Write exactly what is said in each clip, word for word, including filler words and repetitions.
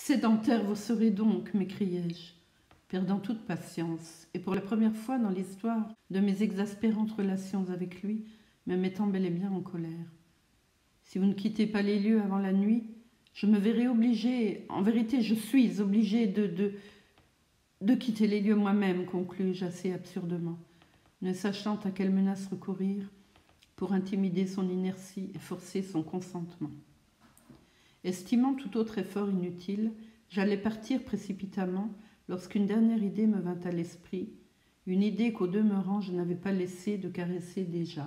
Sédentaire vous serez donc, m'écriai-je, perdant toute patience, et pour la première fois dans l'histoire de mes exaspérantes relations avec lui, me mettant bel et bien en colère. Si vous ne quittez pas les lieux avant la nuit, je me verrai obligée, en vérité je suis obligée de, de, de quitter les lieux moi-même, conclus-je assez absurdement, ne sachant à quelle menace recourir pour intimider son inertie et forcer son consentement. Estimant tout autre effort inutile, j'allais partir précipitamment lorsqu'une dernière idée me vint à l'esprit, une idée qu'au demeurant je n'avais pas laissé de caresser déjà.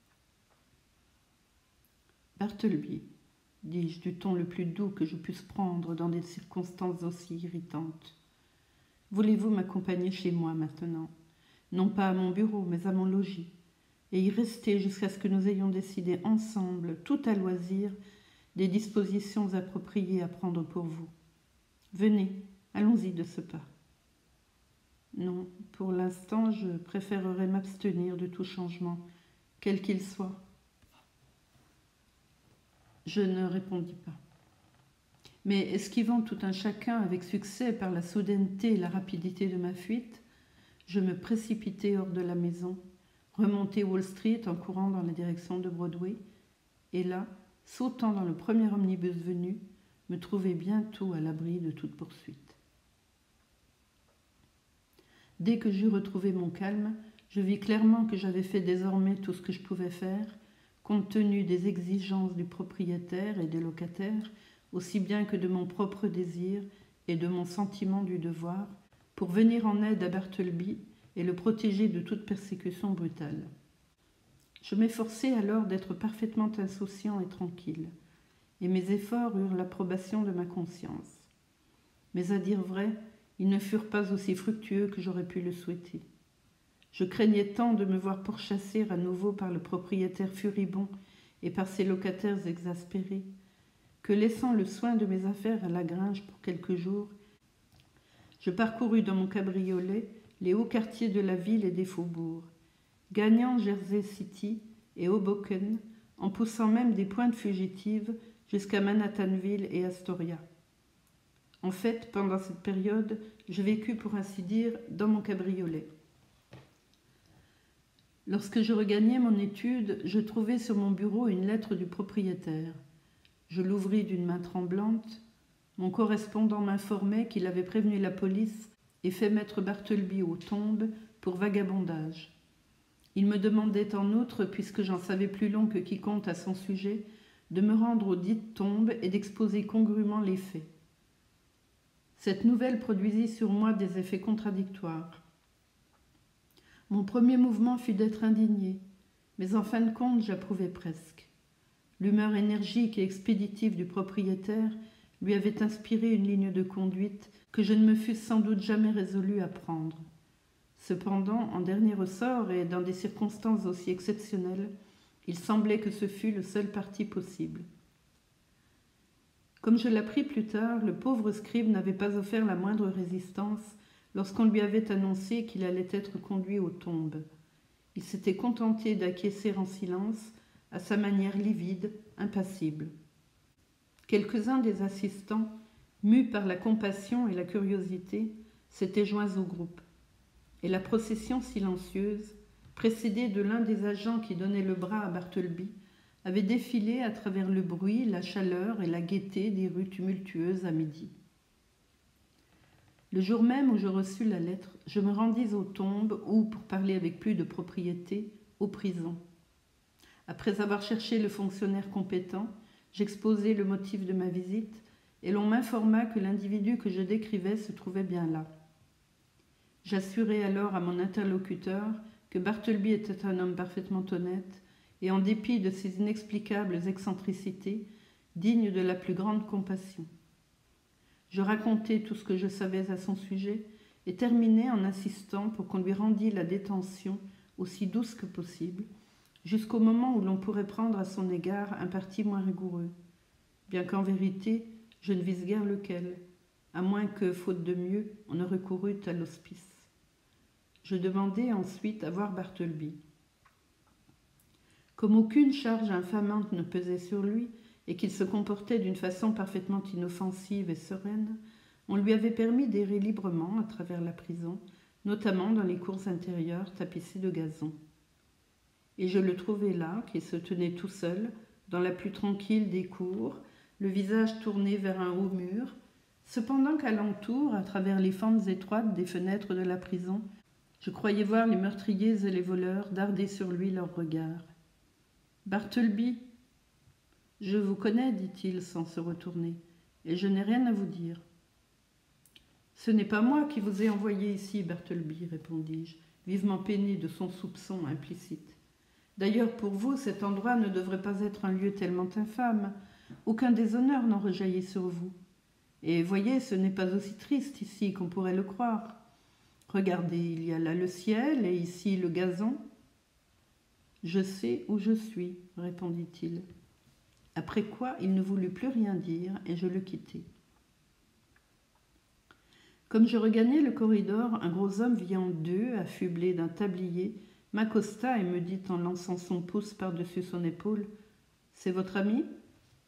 « Bartleby, dis-je du ton le plus doux que je pusse prendre dans des circonstances aussi irritantes, voulez-vous m'accompagner chez moi maintenant, non pas à mon bureau, mais à mon logis, et y rester jusqu'à ce que nous ayons décidé ensemble, tout à loisir, des dispositions appropriées à prendre pour vous. Venez, allons-y de ce pas. » Non, pour l'instant, je préférerais m'abstenir de tout changement, quel qu'il soit. Je ne répondis pas. Mais esquivant tout un chacun avec succès par la soudaineté et la rapidité de ma fuite, je me précipitai hors de la maison, remontai Wall Street en courant dans la direction de Broadway, et là, sautant dans le premier omnibus venu, me trouvai bientôt à l'abri de toute poursuite. Dès que j'eus retrouvé mon calme, je vis clairement que j'avais fait désormais tout ce que je pouvais faire, compte tenu des exigences du propriétaire et des locataires, aussi bien que de mon propre désir et de mon sentiment du devoir, pour venir en aide à Bartleby et le protéger de toute persécution brutale. Je m'efforçai alors d'être parfaitement insouciant et tranquille, et mes efforts eurent l'approbation de ma conscience. Mais à dire vrai, ils ne furent pas aussi fructueux que j'aurais pu le souhaiter. Je craignais tant de me voir pourchasser à nouveau par le propriétaire furibond et par ses locataires exaspérés, que laissant le soin de mes affaires à la Grange pour quelques jours, je parcourus dans mon cabriolet les hauts quartiers de la ville et des faubourgs, gagnant Jersey City et Hoboken, en poussant même des pointes fugitives jusqu'à Manhattanville et Astoria. En fait, pendant cette période, je vécus pour ainsi dire dans mon cabriolet. Lorsque je regagnai mon étude, je trouvai sur mon bureau une lettre du propriétaire. Je l'ouvris d'une main tremblante. Mon correspondant m'informait qu'il avait prévenu la police et fait mettre Bartleby aux tombes pour vagabondage. Il me demandait en outre, puisque j'en savais plus long que quiconque à son sujet, de me rendre aux dites tombes et d'exposer congruement les faits. Cette nouvelle produisit sur moi des effets contradictoires. Mon premier mouvement fut d'être indigné, mais en fin de compte j'approuvais presque. L'humeur énergique et expéditive du propriétaire lui avait inspiré une ligne de conduite que je ne me fusse sans doute jamais résolu à prendre. Cependant, en dernier ressort et dans des circonstances aussi exceptionnelles, il semblait que ce fût le seul parti possible. Comme je l'appris plus tard, le pauvre scribe n'avait pas offert la moindre résistance lorsqu'on lui avait annoncé qu'il allait être conduit aux tombes. Il s'était contenté d'acquiescer en silence, à sa manière livide, impassible. Quelques-uns des assistants, mus par la compassion et la curiosité, s'étaient joints au groupe, et la procession silencieuse, précédée de l'un des agents qui donnait le bras à Bartleby, avait défilé à travers le bruit, la chaleur et la gaieté des rues tumultueuses à midi. Le jour même où je reçus la lettre, je me rendis aux tombes ou, pour parler avec plus de propriété, aux prisons. Après avoir cherché le fonctionnaire compétent, j'exposai le motif de ma visite et l'on m'informa que l'individu que je décrivais se trouvait bien là. J'assurai alors à mon interlocuteur que Bartleby était un homme parfaitement honnête et, en dépit de ses inexplicables excentricités, digne de la plus grande compassion. Je racontai tout ce que je savais à son sujet et terminai en insistant pour qu'on lui rendît la détention aussi douce que possible, jusqu'au moment où l'on pourrait prendre à son égard un parti moins rigoureux, bien qu'en vérité, je ne visse guère lequel, à moins que, faute de mieux, on ne recourût à l'hospice. Je demandai ensuite à voir Bartleby. Comme aucune charge infamante ne pesait sur lui, et qu'il se comportait d'une façon parfaitement inoffensive et sereine, on lui avait permis d'errer librement à travers la prison, notamment dans les cours intérieures tapissées de gazon. Et je le trouvais là, qui se tenait tout seul, dans la plus tranquille des cours, le visage tourné vers un haut mur, cependant qu'alentour, à travers les fentes étroites des fenêtres de la prison, je croyais voir les meurtriers et les voleurs darder sur lui leurs regards. « Bartleby, je vous connais, dit-il sans se retourner, et je n'ai rien à vous dire. »« Ce n'est pas moi qui vous ai envoyé ici, Bartleby, répondis-je, vivement peiné de son soupçon implicite. D'ailleurs, pour vous, cet endroit ne devrait pas être un lieu tellement infâme. Aucun déshonneur n'en rejaillit sur vous. Et voyez, ce n'est pas aussi triste ici qu'on pourrait le croire. Regardez, il y a là le ciel et ici le gazon. »« Je sais où je suis, répondit-il. Après quoi, il ne voulut plus rien dire et je le quittai. Comme je regagnais le corridor, un gros homme viandeux, affublé d'un tablier, m'accosta et me dit en lançant son pouce par-dessus son épaule : « C'est votre ami ? » ?»« Oui. »«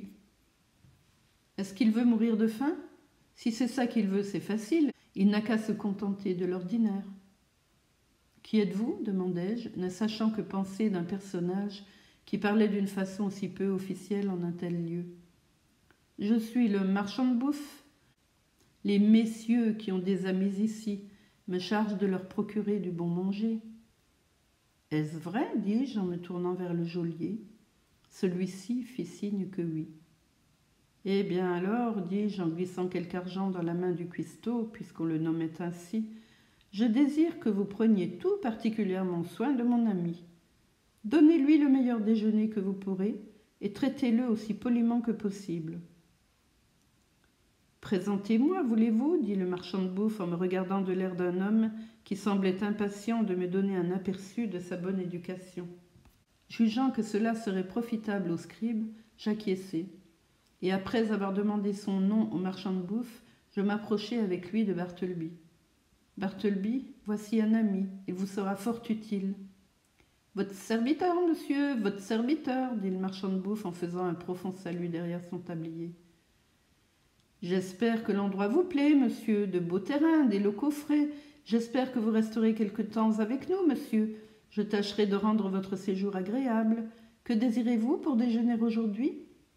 Est-ce qu'il veut mourir de faim ? Si c'est ça qu'il veut, c'est facile. Il n'a qu'à se contenter de l'ordinaire. »« Qui êtes-vous ? » demandai-je, ne sachant que penser d'un personnage qui parlait d'une façon aussi peu officielle en un tel lieu. « Je suis le marchand de bouffe. Les messieurs qui ont des amis ici me chargent de leur procurer du bon manger. »« Est-ce vrai ? » dis-je en me tournant vers le geôlier. Celui-ci fit signe que oui. « Eh bien alors, dis-je en glissant quelque argent dans la main du cuistot, puisqu'on le nommait ainsi, je désire que vous preniez tout particulièrement soin de mon ami. Donnez-lui le meilleur déjeuner que vous pourrez et traitez-le aussi poliment que possible. »« Présentez-moi, voulez-vous ? dit le marchand de bouffe en me regardant de l'air d'un homme qui semblait impatient de me donner un aperçu de sa bonne éducation. Jugeant que cela serait profitable au scribe, j'acquiesçai, et après avoir demandé son nom au marchand de bouffe, je m'approchai avec lui de Bartleby. « Bartleby, voici un ami, il vous sera fort utile. »« Votre serviteur, monsieur, votre serviteur, dit le marchand de bouffe en faisant un profond salut derrière son tablier. J'espère que l'endroit vous plaît, monsieur, de beaux terrains, des locaux frais. J'espère que vous resterez quelque temps avec nous, monsieur. Je tâcherai de rendre votre séjour agréable. Que désirez-vous pour déjeuner aujourd'hui ? »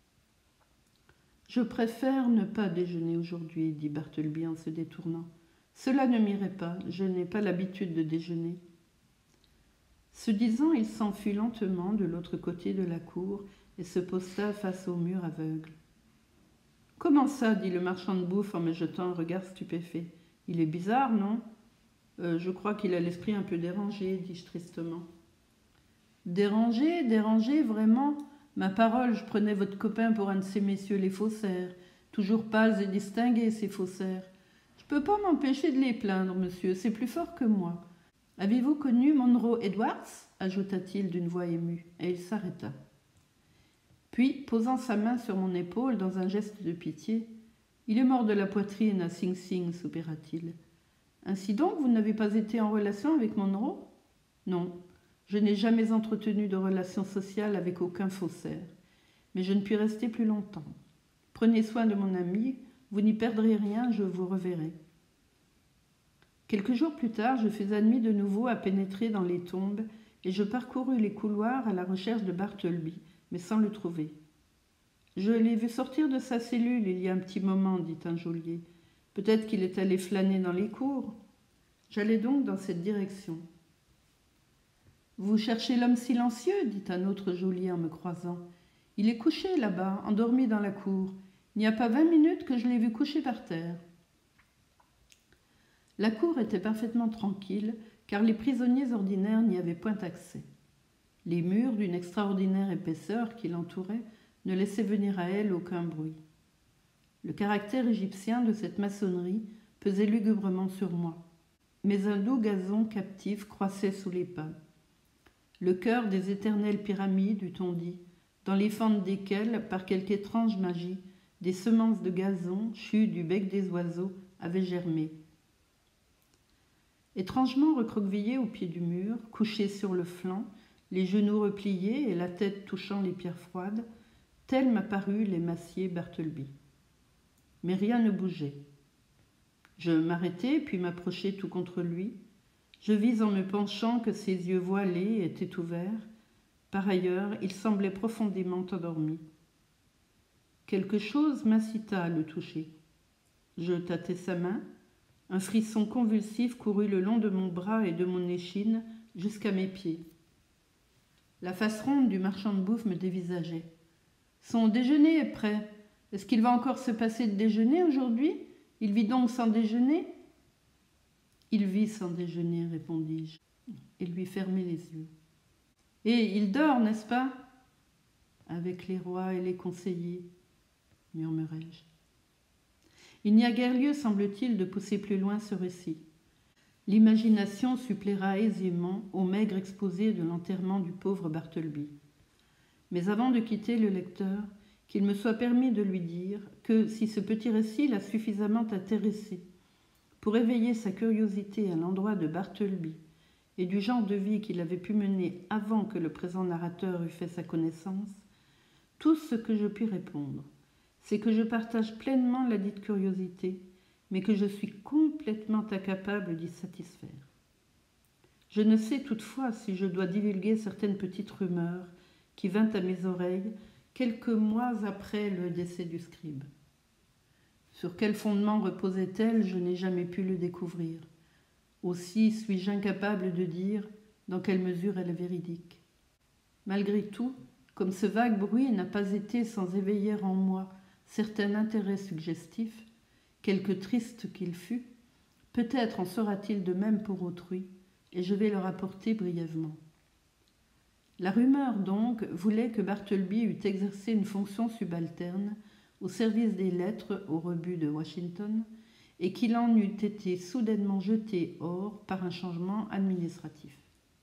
« Je préfère ne pas déjeuner aujourd'hui, dit Bartleby en se détournant. Cela ne m'irait pas, je n'ai pas l'habitude de déjeuner. Ce disant, il s'enfuit lentement de l'autre côté de la cour et se posta face au mur aveugle. « Comment ça ? dit le marchand de bouffe en me jetant un regard stupéfait. Il est bizarre, non ? euh, Je crois qu'il a l'esprit un peu dérangé, dis-je tristement. Dérangé, dérangé, vraiment ? Ma parole, je prenais votre copain pour un de ces messieurs les faussaires, toujours pâles et distingués, ces faussaires. Je ne peux pas m'empêcher de les plaindre, monsieur, c'est plus fort que moi. Avez-vous connu Monroe Edwards ? ajouta-t-il d'une voix émue, et il s'arrêta. Puis, posant sa main sur mon épaule dans un geste de pitié, « Il est mort de la poitrine à Sing Sing, soupira-t-il. Ainsi donc, vous n'avez pas été en relation avec Monroe ? Non. Je n'ai jamais entretenu de relations sociales avec aucun faussaire, mais je ne puis rester plus longtemps. Prenez soin de mon ami, vous n'y perdrez rien, je vous reverrai. » Quelques jours plus tard, je fus admis de nouveau à pénétrer dans les tombes et je parcourus les couloirs à la recherche de Bartleby, mais sans le trouver. « Je l'ai vu sortir de sa cellule il y a un petit moment, dit un geôlier. Peut-être qu'il est allé flâner dans les cours. » J'allai donc dans cette direction. « Vous cherchez l'homme silencieux, dit un autre geôlier en me croisant. Il est couché là-bas, endormi dans la cour. Il n'y a pas vingt minutes que je l'ai vu couché par terre. » La cour était parfaitement tranquille, car les prisonniers ordinaires n'y avaient point accès. Les murs, d'une extraordinaire épaisseur qui l'entouraient, ne laissaient venir à elle aucun bruit. Le caractère égyptien de cette maçonnerie pesait lugubrement sur moi, mais un doux gazon captif croissait sous les pas. Le cœur des éternelles pyramides, eût-on dit, dans les fentes desquelles, par quelque étrange magie, des semences de gazon, chues du bec des oiseaux, avaient germé. Étrangement recroquevillé au pied du mur, couché sur le flanc, les genoux repliés et la tête touchant les pierres froides, Tel m'apparut l'émacié Bartleby. Mais rien ne bougeait. Je m'arrêtai, puis m'approchai tout contre lui. Je vis en me penchant que ses yeux voilés étaient ouverts. Par ailleurs, il semblait profondément endormi. Quelque chose m'incita à le toucher. Je tâtai sa main. Un frisson convulsif courut le long de mon bras et de mon échine jusqu'à mes pieds. La face ronde du marchand de bouffe me dévisageait. « Son déjeuner est prêt. Est-ce qu'il va encore se passer de déjeuner aujourd'hui? Il vit donc sans déjeuner ?» ?»« Il vit sans déjeuner, répondis-je, et lui fermai les yeux. »« Et il dort, n'est-ce pas ?»« Avec les rois et les conseillers, murmurai-je. » Il n'y a guère lieu, semble-t-il, de pousser plus loin ce récit. L'imagination suppléera aisément au maigre exposé de l'enterrement du pauvre Bartleby. Mais avant de quitter le lecteur, qu'il me soit permis de lui dire que si ce petit récit l'a suffisamment intéressé pour éveiller sa curiosité à l'endroit de Bartleby et du genre de vie qu'il avait pu mener avant que le présent narrateur eût fait sa connaissance, tout ce que je puis répondre, c'est que je partage pleinement la dite curiosité, mais que je suis complètement incapable d'y satisfaire. Je ne sais toutefois si je dois divulguer certaines petites rumeurs qui vinrent à mes oreilles quelques mois après le décès du scribe. Sur quel fondement reposait-elle, je n'ai jamais pu le découvrir. Aussi suis-je incapable de dire dans quelle mesure elle est véridique. Malgré tout, comme ce vague bruit n'a pas été sans éveiller en moi certain intérêt suggestif, quelque triste qu'il fût, peut-être en sera-t-il de même pour autrui, et je vais le rapporter brièvement. La rumeur, donc, voulait que Bartleby eût exercé une fonction subalterne au service des lettres au rebut de Washington et qu'il en eût été soudainement jeté hors par un changement administratif.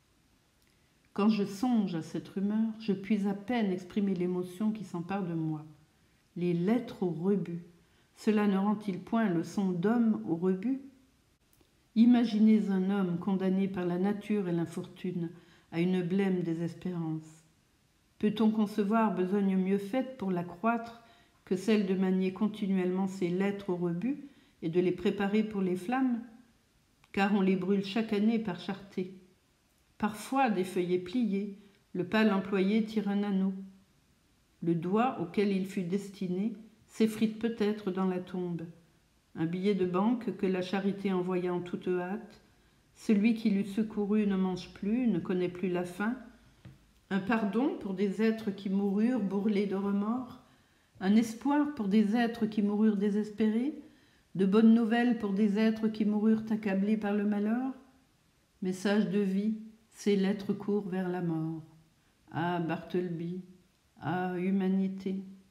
Quand je songe à cette rumeur, je puis à peine exprimer l'émotion qui s'empare de moi. Les lettres au rebut, cela ne rend-il point leçon d'homme au rebut? Imaginez un homme condamné par la nature et l'infortune à une blême désespérance. Peut-on concevoir besogne mieux faite pour l'accroître que celle de manier continuellement ses lettres au rebut et de les préparer pour les flammes? Car on les brûle chaque année par charretée. Parfois, des feuillets pliés, le pâle employé tire un anneau. Le doigt auquel il fut destiné s'effrite peut-être dans la tombe. Un billet de banque que la charité envoya en toute hâte, celui qui l'eût secouru ne mange plus, ne connaît plus la faim. Un pardon pour des êtres qui moururent bourrelés de remords, un espoir pour des êtres qui moururent désespérés, de bonnes nouvelles pour des êtres qui moururent accablés par le malheur. Message de vie, ces lettres courent vers la mort. Ah, Bartleby, ah, humanité!